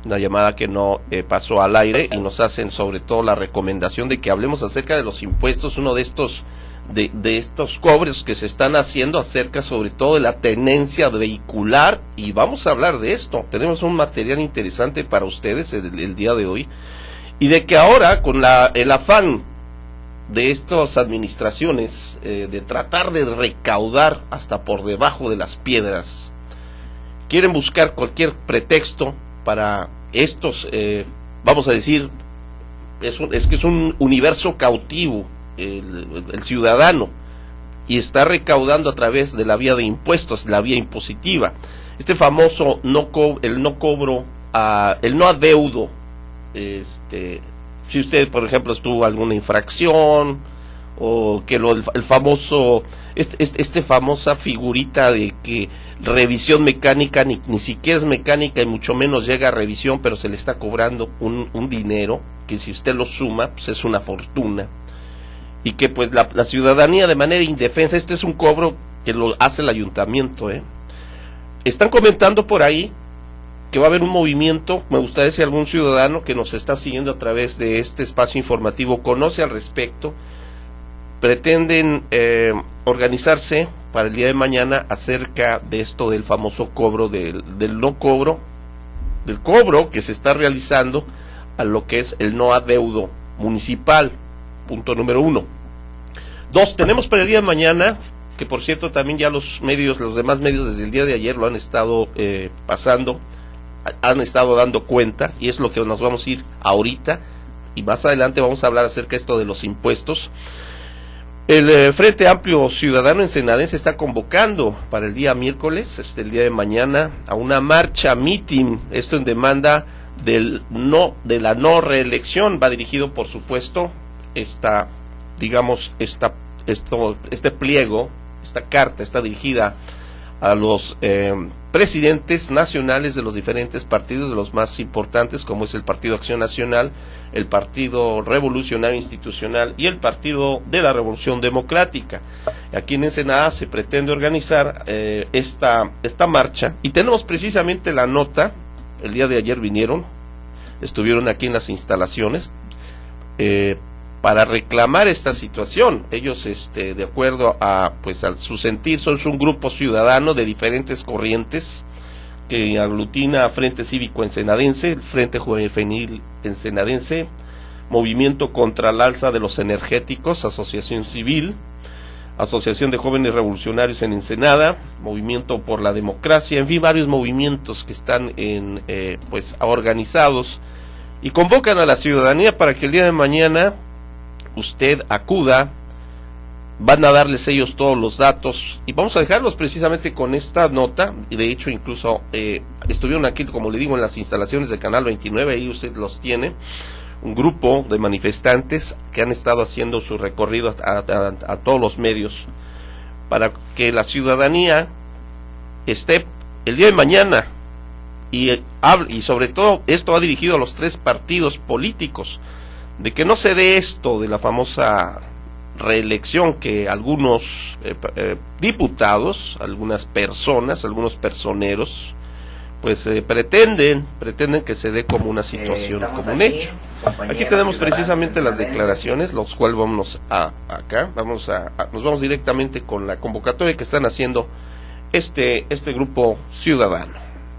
una llamada que no pasó al aire, y nos hacen sobre todo la recomendación de que hablemos acerca de los impuestos, uno de estos cobros que se están haciendo acerca sobre todo de la tenencia vehicular, y vamos a hablar de esto. Tenemos un material interesante para ustedes el día de hoy, y de que ahora con el afán de estas administraciones de tratar de recaudar hasta por debajo de las piedras, quieren buscar cualquier pretexto para estos, vamos a decir, es que es un universo cautivo el ciudadano, y está recaudando a través de la vía de impuestos, la vía impositiva. Este famoso el no adeudo, si usted, por ejemplo, estuvo alguna infracción, o que el famoso, famosa figurita de que revisión mecánica ni siquiera es mecánica, y mucho menos llega a revisión, pero se le está cobrando un dinero que, si usted lo suma, pues es una fortuna, y que pues la ciudadanía de manera indefensa, este es un cobro que lo hace el ayuntamiento. Están comentando por ahí que va a haber un movimiento. Me gustaría, si algún ciudadano que nos está siguiendo a través de este espacio informativo conoce al respecto, pretenden organizarse para el día de mañana acerca de esto del famoso cobro, del cobro que se está realizando a lo que es el no adeudo municipal. Punto número 1. 2, tenemos para el día de mañana, que por cierto también ya los demás medios desde el día de ayer lo han estado pasando, han estado dando cuenta, y es lo que nos vamos a ir ahorita, y más adelante vamos a hablar acerca de esto de los impuestos. El Frente Amplio Ciudadano Ensenadense está convocando para el día miércoles, el día de mañana, a una marcha, meeting, esto en demanda de la no reelección. Va dirigido, por supuesto, este pliego, esta carta está dirigida a los presidentes nacionales de los diferentes partidos, de los más importantes, como es el Partido Acción Nacional, el Partido Revolucionario Institucional y el Partido de la Revolución Democrática. Aquí en Ensenada se pretende organizar esta marcha, y tenemos precisamente la nota. El día de ayer estuvieron aquí en las instalaciones para reclamar esta situación. Ellos, de acuerdo a su sentir, son un grupo ciudadano de diferentes corrientes que aglutina a Frente Cívico Ensenadense, el Frente Juvenil Ensenadense, Movimiento contra el Alza de los Energéticos, Asociación Civil, Asociación de Jóvenes Revolucionarios en Ensenada, Movimiento por la Democracia, en fin, varios movimientos que están organizados, y convocan a la ciudadanía para que el día de mañana usted acuda. Van a darles ellos todos los datos, y vamos a dejarlos precisamente con esta nota. Y de hecho, incluso estuvieron aquí, como le digo, en las instalaciones del Canal 29, ahí usted los tiene, un grupo de manifestantes que han estado haciendo su recorrido a todos los medios, para que la ciudadanía esté el día de mañana, y sobre todo esto va dirigido a los 3 partidos políticos, de que no se dé esto de la famosa reelección que algunos diputados, algunas personas, algunos personeros, pretenden que se dé como una situación, como un hecho. Aquí tenemos precisamente las declaraciones, los cuales vamos acá, nos vamos directamente con la convocatoria que están haciendo este grupo ciudadano.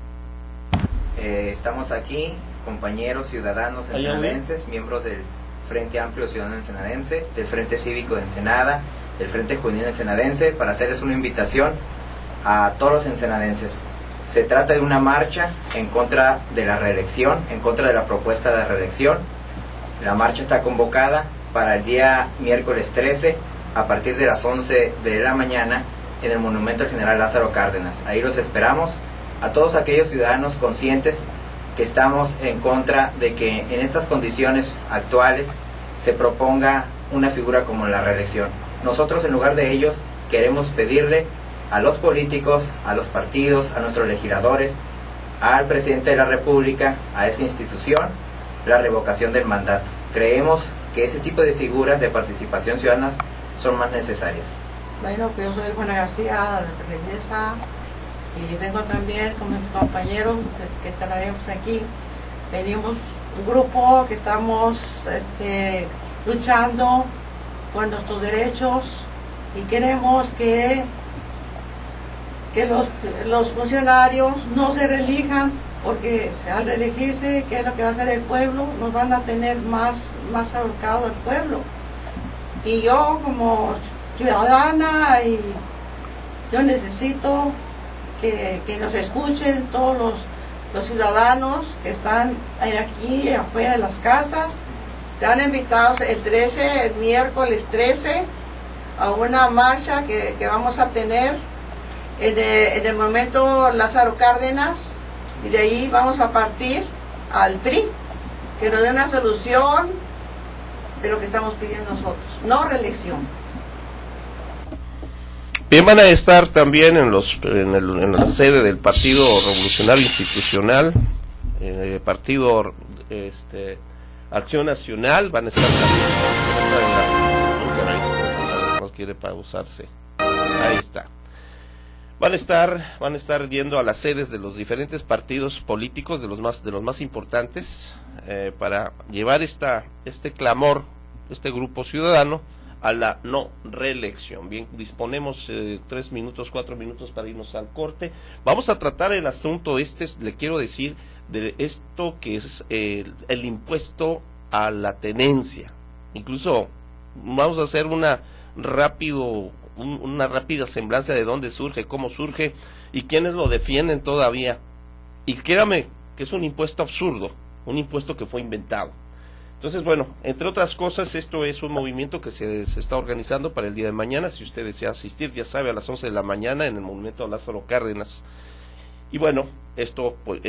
Estamos aquí, compañeros ciudadanos ensenadenses, miembros del Frente Amplio Ciudadano Ensenadense, del Frente Cívico de Ensenada, del Frente Juvenil Ensenadense, para hacerles una invitación a todos los ensenadenses. Se trata de una marcha en contra de la reelección, en contra de la propuesta de reelección. La marcha está convocada para el día miércoles 13, a partir de las 11 de la mañana, en el Monumento al General Lázaro Cárdenas. Ahí los esperamos, a todos aquellos ciudadanos conscientes que estamos en contra de que en estas condiciones actuales se proponga una figura como la reelección. Nosotros, en lugar de ellos, queremos pedirle a los políticos, a los partidos, a nuestros legisladores, al presidente de la República, a esa institución, la revocación del mandato. Creemos que ese tipo de figuras de participación ciudadana son más necesarias. Bueno, pues yo soy Juana García, de Regresa, y vengo también con mis compañeros que traemos aquí venimos un grupo que estamos luchando por nuestros derechos y queremos que los funcionarios no se reelijan, porque al reelegirse, ¿qué es lo que va a hacer el pueblo? Nos van a tener más ahorcado el pueblo. Y yo como ciudadana, y yo necesito que nos escuchen todos los ciudadanos que están aquí afuera de las casas. Están invitados el miércoles 13, a una marcha que vamos a tener en el momento Lázaro Cárdenas, y de ahí vamos a partir al PRI, que nos dé una solución de lo que estamos pidiendo nosotros, no reelección. Bien, van a estar también en la sede del Partido Revolucionario Institucional, Partido Acción Nacional, van a estar también, no quiere pausarse, ahí está. Van a estar yendo a las sedes de los diferentes partidos políticos, de los más importantes, para llevar este clamor, este grupo ciudadano, a la no reelección. Bien, disponemos 3 minutos, 4 minutos para irnos al corte. Vamos a tratar el asunto le quiero decir, de esto que es el impuesto a la tenencia. Incluso vamos a hacer una rápida semblanza de dónde surge, cómo surge y quiénes lo defienden todavía. Y créame que es un impuesto absurdo, un impuesto que fue inventado. Entonces, bueno, entre otras cosas, esto es un movimiento que se está organizando para el día de mañana. Si usted desea asistir, ya sabe, a las 11 de la mañana en el Monumento a Lázaro Cárdenas. Y bueno, esto pues,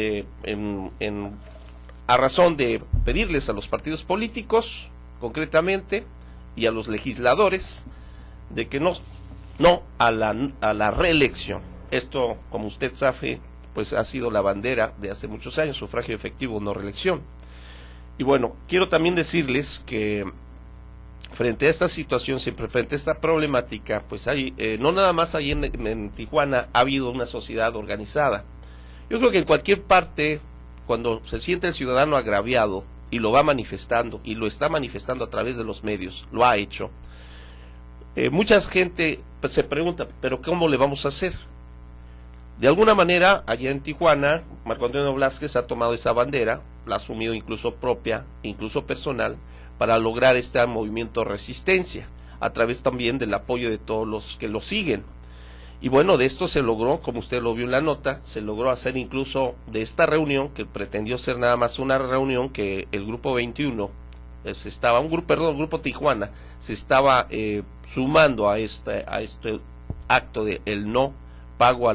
a razón de pedirles a los partidos políticos, concretamente, y a los legisladores, de que no a la reelección. Esto, como usted sabe, pues ha sido la bandera de hace muchos años: sufragio efectivo, no reelección. Y bueno, quiero también decirles que frente a esta situación, siempre frente a esta problemática, pues hay, no nada más ahí en Tijuana ha habido una sociedad organizada. Yo creo que en cualquier parte, cuando se siente el ciudadano agraviado y lo va manifestando, y lo está manifestando a través de los medios, lo ha hecho, mucha gente pues, se pregunta, ¿pero cómo le vamos a hacer? De alguna manera, allá en Tijuana, Marco Antonio Blázquez ha tomado esa bandera, la ha asumido incluso propia, incluso personal, para lograr este movimiento de resistencia, a través también del apoyo de todos los que lo siguen. Y bueno, de esto se logró, como usted lo vio en la nota, se logró hacer incluso de esta reunión, que pretendió ser nada más una reunión, que el Grupo 21, Grupo Tijuana, se estaba sumando a este acto de el no pago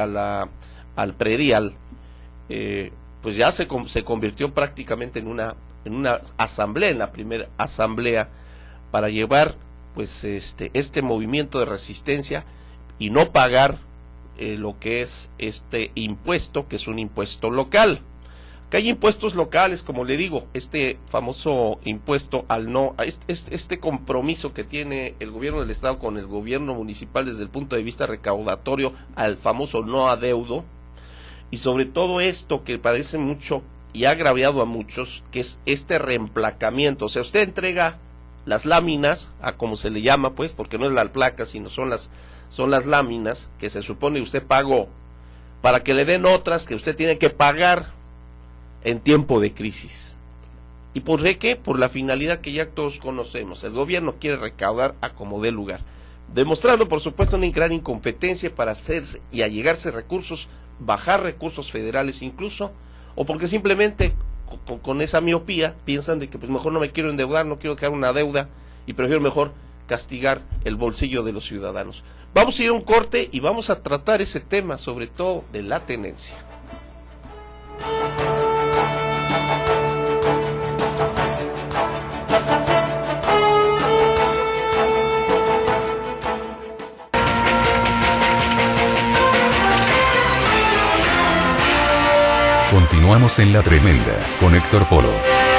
al predial, pues ya se convirtió prácticamente en una asamblea, en la primera asamblea, para llevar pues este movimiento de resistencia y no pagar lo que es este impuesto, que es un impuesto local. Que hay impuestos locales, como le digo, este famoso impuesto este compromiso que tiene el gobierno del estado con el gobierno municipal desde el punto de vista recaudatorio, al famoso no adeudo, y sobre todo esto que parece mucho y ha agraviado a muchos, que es este reemplacamiento. O sea, usted entrega las láminas, a como se le llama, pues, porque no es la placa, sino son las láminas que se supone usted pagó, para que le den otras que usted tiene que pagar en tiempo de crisis. ¿Y por qué? Por la finalidad que ya todos conocemos. El gobierno quiere recaudar a como dé lugar, demostrando por supuesto una gran incompetencia para hacerse y allegarse recursos, bajar recursos federales incluso, o porque simplemente con esa miopía piensan de que pues mejor no me quiero endeudar, no quiero dejar una deuda y prefiero mejor castigar el bolsillo de los ciudadanos. Vamos a ir a un corte y vamos a tratar ese tema, sobre todo de la tenencia. Continuamos en La Tremenda, con Héctor Polo.